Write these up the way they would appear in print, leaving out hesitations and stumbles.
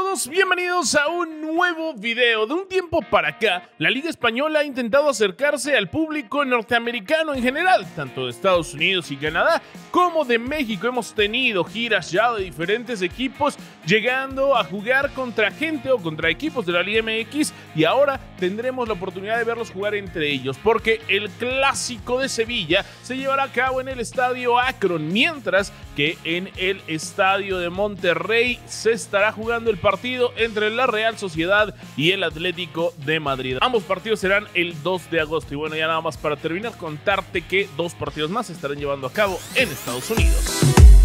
todos, bienvenidos a un nuevo video. De un tiempo para acá, la Liga Española ha intentado acercarse al público norteamericano en general, tanto de Estados Unidos y Canadá como de México. Hemos tenido giras ya de diferentes equipos llegando a jugar contra gente o contra equipos de la Liga MX, y ahora tendremos la oportunidad de verlos jugar entre ellos, porque el Clásico de Sevilla se llevará a cabo en el Estadio Akron, mientras que en el Estadio de Monterrey se estará jugando el partido entre la Real Sociedad y el Atlético de Madrid. Ambos partidos serán el 2 de agosto. Y bueno, ya nada más para terminar, contarte que dos partidos más se estarán llevando a cabo en Estados Unidos.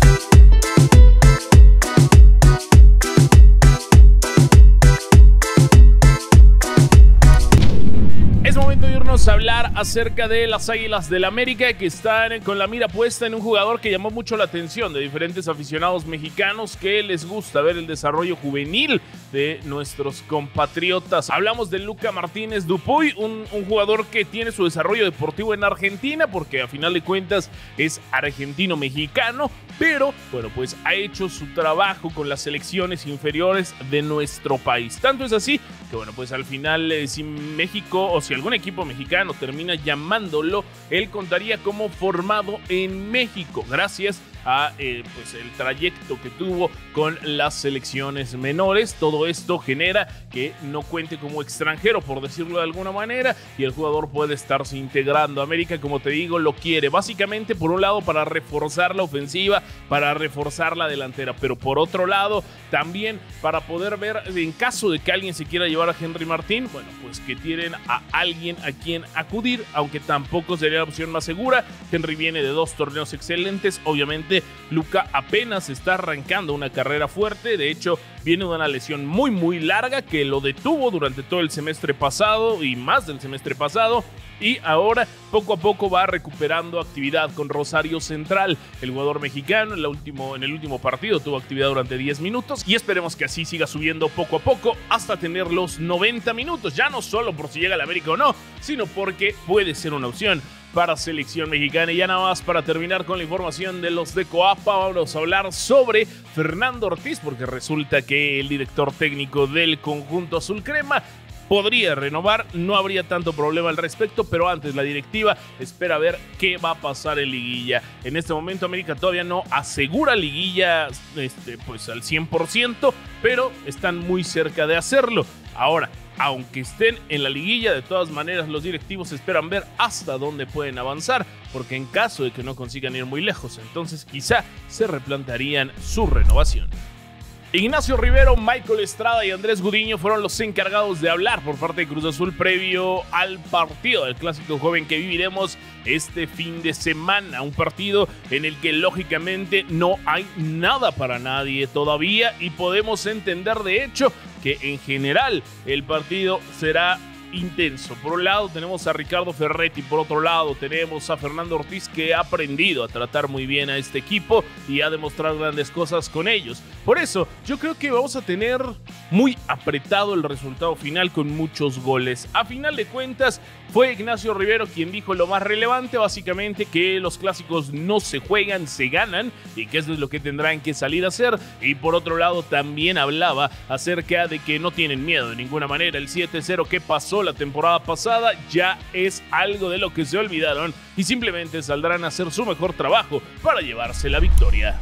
Es momento de irnos a hablar acerca de las Águilas del América, que están con la mira puesta en un jugador que llamó mucho la atención de diferentes aficionados mexicanos que les gusta ver el desarrollo juvenil de nuestros compatriotas. Hablamos de Luca Martínez Dupuy, un jugador que tiene su desarrollo deportivo en Argentina, porque a final de cuentas es argentino-mexicano, pero bueno, pues ha hecho su trabajo con las selecciones inferiores de nuestro país. Tanto es así que bueno, pues al final si México o si algún equipo mexicano termina llamándolo, él contaría como formado en México, gracias a pues el trayecto que tuvo con las selecciones menores. Todo esto genera que no cuente como extranjero, por decirlo de alguna manera, y el jugador puede estarse integrando. América, como te digo, lo quiere básicamente por un lado para reforzar la ofensiva, para reforzar la delantera, pero por otro lado también para poder ver, en caso de que alguien se quiera llevar a Henry Martín, bueno, pues que tienen a alguien a quien acudir, aunque tampoco sería la opción más segura. Henry viene de 2 torneos excelentes, obviamente Luca apenas está arrancando una carrera fuerte. De hecho, viene de una lesión muy larga que lo detuvo durante todo el semestre pasado y más del semestre pasado, y ahora poco a poco va recuperando actividad con Rosario Central. El jugador mexicano en el último partido tuvo actividad durante 10 minutos y esperemos que así siga subiendo poco a poco hasta tener los 90 minutos, ya no solo por si llega a la América o no, sino porque puede ser una opción para selección mexicana. Y ya nada más para terminar con la información de los de Coapa, vamos a hablar sobre Fernando Ortiz, porque resulta que el director técnico del conjunto azul crema podría renovar, no habría tanto problema al respecto, pero antes la directiva espera ver qué va a pasar en liguilla. En este momento América todavía no asegura liguilla pues al 100%, pero están muy cerca de hacerlo. Ahora, aunque estén en la liguilla, de todas maneras los directivos esperan ver hasta dónde pueden avanzar, porque en caso de que no consigan ir muy lejos, entonces quizá se replantearían su renovación. Ignacio Rivero, Michael Estrada y Andrés Gudiño fueron los encargados de hablar por parte de Cruz Azul previo al partido del Clásico Joven que viviremos este fin de semana. Un partido en el que lógicamente no hay nada para nadie todavía, y podemos entender de hecho que en general el partido será intenso. Por un lado tenemos a Ricardo Ferretti, por otro lado tenemos a Fernando Ortiz, que ha aprendido a tratar muy bien a este equipo y ha demostrado grandes cosas con ellos. Por eso yo creo que vamos a tener muy apretado el resultado final con muchos goles. A final de cuentas fue Ignacio Rivero quien dijo lo más relevante, básicamente que los clásicos no se juegan, se ganan, y que eso es lo que tendrán que salir a hacer. Y por otro lado también hablaba acerca de que no tienen miedo de ninguna manera. El 7-0 que pasó la temporada pasada ya es algo de lo que se olvidaron y simplemente saldrán a hacer su mejor trabajo para llevarse la victoria.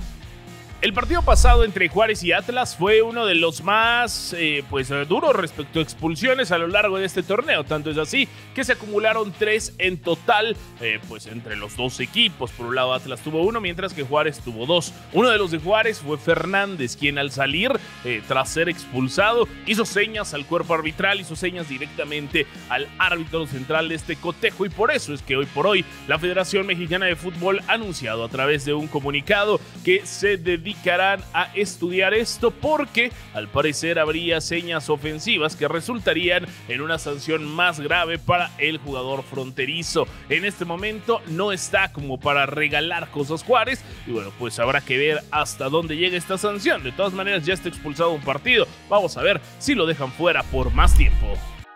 El partido pasado entre Juárez y Atlas fue uno de los más duros respecto a expulsiones a lo largo de este torneo. Tanto es así que se acumularon 3 en total entre los dos equipos. Por un lado Atlas tuvo 1, mientras que Juárez tuvo 2. Uno de los de Juárez fue Fernández, quien al salir tras ser expulsado hizo señas al cuerpo arbitral, hizo señas directamente al árbitro central de este cotejo, y por eso es que hoy por hoy la Federación Mexicana de Fútbol ha anunciado a través de un comunicado que se dedicarán a estudiar esto, porque al parecer habría señas ofensivas que resultarían en una sanción más grave para el jugador fronterizo. En este momento no está como para regalar cosas Juárez, y bueno, pues habrá que ver hasta dónde llega esta sanción. De todas maneras ya está expulsado un partido, vamos a ver si lo dejan fuera por más tiempo.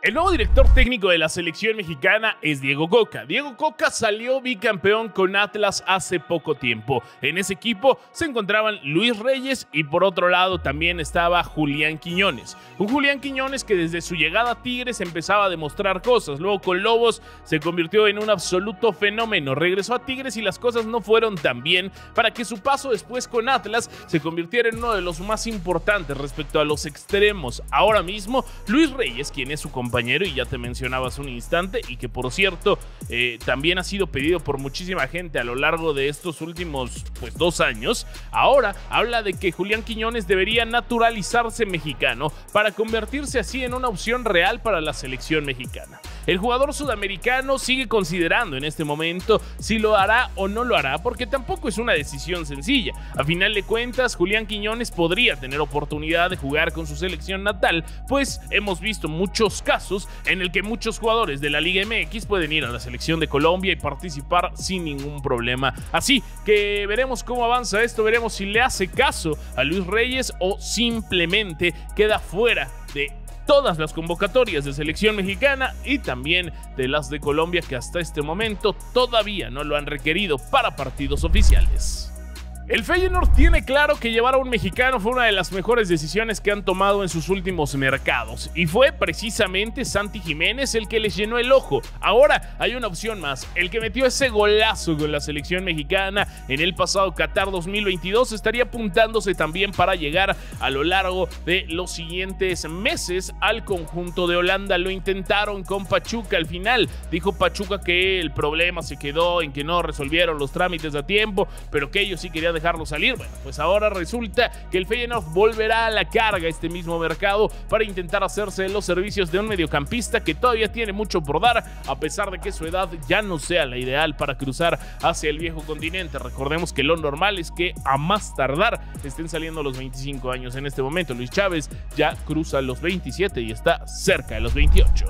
El nuevo director técnico de la selección mexicana es Diego Coca. Diego Coca salió bicampeón con Atlas hace poco tiempo. En ese equipo se encontraban Luis Reyes y por otro lado también estaba Julián Quiñones. Un Julián Quiñones que desde su llegada a Tigres empezaba a demostrar cosas. Luego con Lobos se convirtió en un absoluto fenómeno. Regresó a Tigres y las cosas no fueron tan bien para que su paso después con Atlas se convirtiera en uno de los más importantes respecto a los extremos. Ahora mismo Luis Reyes, quien es su compañero y ya te mencionaba hace un instante y que por cierto también ha sido pedido por muchísima gente a lo largo de estos últimos 2 años, ahora habla de que Julián Quiñones debería naturalizarse mexicano para convertirse así en una opción real para la selección mexicana. El jugador sudamericano sigue considerando en este momento si lo hará o no lo hará, porque tampoco es una decisión sencilla. A final de cuentas, Julián Quiñones podría tener oportunidad de jugar con su selección natal, pues hemos visto muchos casos en el que muchos jugadores de la Liga MX pueden ir a la selección de Colombia y participar sin ningún problema. Así que veremos cómo avanza esto, veremos si le hace caso a Luis Reyes o simplemente queda fuera de todas las convocatorias de selección mexicana y también de las de Colombia, que hasta este momento todavía no lo han requerido para partidos oficiales. El Feyenoord tiene claro que llevar a un mexicano fue una de las mejores decisiones que han tomado en sus últimos mercados y fue precisamente Santi Jiménez el que les llenó el ojo. Ahora hay una opción más, el que metió ese golazo con la selección mexicana en el pasado Qatar 2022 estaría apuntándose también para llegar a lo largo de los siguientes meses al conjunto de Holanda. Lo intentaron con Pachuca al final, dijo Pachuca que el problema se quedó en que no resolvieron los trámites a tiempo, pero que ellos sí querían dejarlo salir. Bueno, pues ahora resulta que el Feyenoord volverá a la carga este mismo mercado para intentar hacerse de los servicios de un mediocampista que todavía tiene mucho por dar, a pesar de que su edad ya no sea la ideal para cruzar hacia el viejo continente. Recordemos que lo normal es que a más tardar estén saliendo los 25 años en este momento. Luis Chávez ya cruza los 27 y está cerca de los 28.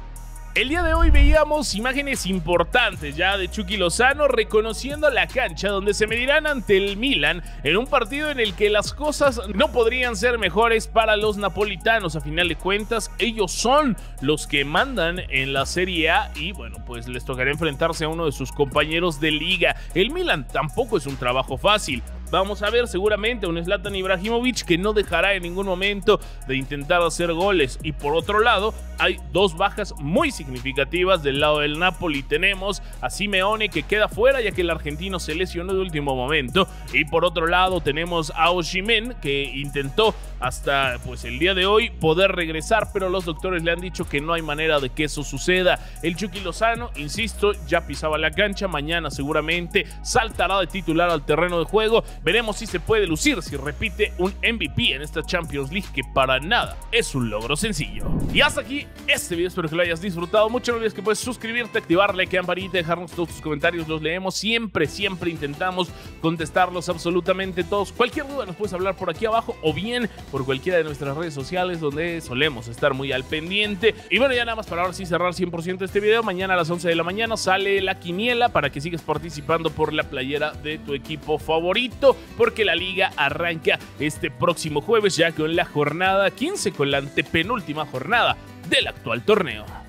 El día de hoy veíamos imágenes importantes ya de Chucky Lozano reconociendo la cancha donde se medirán ante el Milan en un partido en el que las cosas no podrían ser mejores para los napolitanos. A final de cuentas, ellos son los que mandan en la Serie A y bueno, pues les tocará enfrentarse a uno de sus compañeros de liga. El Milan tampoco es un trabajo fácil. Vamos a ver seguramente a un Zlatan Ibrahimovic que no dejará en ningún momento de intentar hacer goles. Y por otro lado, hay 2 bajas muy significativas del lado del Napoli. Tenemos a Simeone que queda fuera ya que el argentino se lesionó de último momento. Y por otro lado tenemos a Osimhen que intentó hasta el día de hoy poder regresar, pero los doctores le han dicho que no hay manera de que eso suceda. El Chucky Lozano, insisto, ya pisaba la cancha. Mañana seguramente saltará de titular al terreno de juego. Veremos si se puede lucir, si repite un MVP en esta Champions League, que para nada es un logro sencillo. Y hasta aquí este video, espero que lo hayas disfrutado mucho. No olvides que puedes suscribirte, activar la campanita, dejarnos todos tus comentarios, los leemos. Siempre intentamos contestarlos absolutamente todos. Cualquier duda nos puedes hablar por aquí abajo o bien por cualquiera de nuestras redes sociales donde solemos estar muy al pendiente. Y bueno, ya nada más para ahora sí cerrar 100% este video. Mañana a las 11 de la mañana sale la quiniela para que sigas participando por la playera de tu equipo favorito, porque la liga arranca este próximo jueves ya con la jornada 15, con la antepenúltima jornada del actual torneo.